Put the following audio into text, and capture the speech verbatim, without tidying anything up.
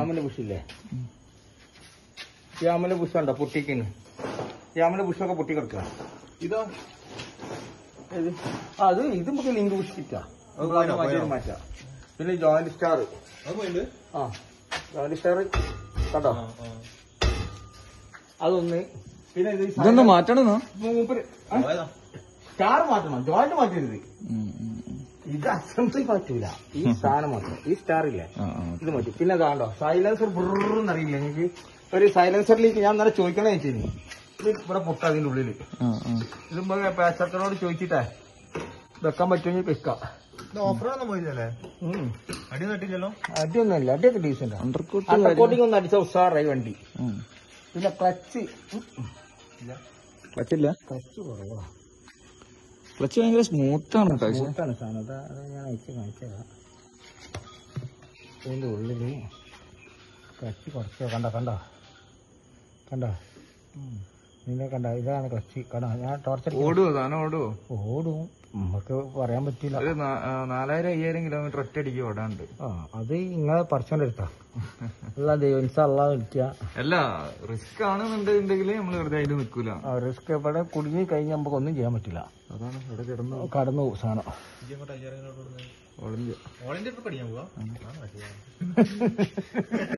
യാമന്റെ ബുഷില്ലേ, യാമന്റെ Bush ഉണ്ടോ പൊട്ടിക്കുന്നു, യാമന്റെ ബുഷൊക്കെ പൊട്ടി കിടക്കുക. ഇതോ അത് ഇത് നമുക്ക് ലിങ്ക് ബുഷ് കിട്ടാ, മാറ്റാം. പിന്നെ ജോയിന്റ് സ്റ്റാർ, ആ ജോയിന്റ് സ്റ്റാർ കേട്ടോ, അതൊന്ന്. പിന്നെ ഇതൊന്ന് മാറ്റണമെന്നോ? മൂപ്പര് സ്റ്റാർ മാറ്റണം, ജോയിന്റ് മാറ്റരുത്. ഇത് അസംബ്ലി മാറ്റൂല, ഈ സാധനം മാത്രം, ഈ സ്റ്റാർ ഇല്ലേ ഇത് മാറ്റി. പിന്നെ അതാണ്ടോ സൈലൻസർ ബുറന്ന് അറിയില്ല എനിക്ക്, ഒരു സൈലൻസറിലേക്ക് ഞാൻ നേരെ ചോദിക്കണേ വെച്ചു, ഇത് ഇവിടെ പൊട്ട അതിന്റെ ഉള്ളില്. ഇതുമ്പോ പാച്ചക്കനോട് ചോദിച്ചിട്ടേ വെക്കാൻ പറ്റുമെങ്കിൽ വെക്കാം. ഓഫറൊന്നും പോയില്ലേ? അടി തട്ടില്ലല്ലോ? അടിയൊന്നുമില്ല, അടിയൊക്കെ ഡീസന്റ്. അണ്ടർകോട്ടിംഗ് ഒന്ന് അടിച്ച ഉഷാറായി വണ്ടി. പിന്നെ ക്ലച്ച് ക്ലച്ചില്ല, ക്ലച്ച് കുറവാ. ക്ലച്ച് ഭയങ്കര സ്മൂത്താണ്. സ്മൂത്താണ് സാധനം. അതാ ഞാൻ അയച്ച് കാണിച്ചതാ. ഇതിന്റെ ഉള്ളില് ക്ലച്ച് കുറച്ച് കണ്ട കണ്ട കണ്ട നിന്നെ കണ്ട, ഇതാണ് ക്ലച്ച് കണ്ട. ഞാൻ ടോർച്ചർ ഓടുവോ സാധനം? ഓടുവോ? ഓടും, നമുക്ക് പറയാൻ പറ്റില്ല. ഒരു നാലായിരം അയ്യായിരം കിലോമീറ്റർ ഒറ്റയടിക്ക് ഓടാണ്ട്. ആ അത് ഇങ്ങനെ പറിച്ചോണ്ട് എടുത്താ അല്ല ദൈവം അല്ലാതെ നിൽക്കുക. അല്ല റിസ്ക് ആണെന്നുണ്ടെങ്കിൽ നമ്മൾ വെറുതെ അതിൽ നിൽക്കൂല. റിസ്ക് ഇവിടെ കുടുങ്ങി കഴിഞ്ഞാൽ നമുക്ക് ഒന്നും ചെയ്യാൻ പറ്റില്ല. അതാണ് ഇവിടെ കിടന്നു കടന്നു സാധനം. ഓളിഞ്ച് ഓളിന്റെ പഠിക്കാൻ പോവാ.